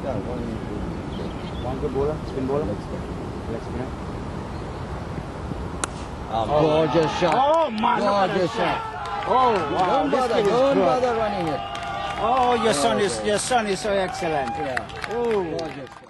One good bowler, spin bowler. Leg spinner. Gorgeous shot. Oh, man. Gorgeous shot. Oh, wow. Don't bother running it. Oh, your son is so excellent. Yeah. Oh. Gorgeous.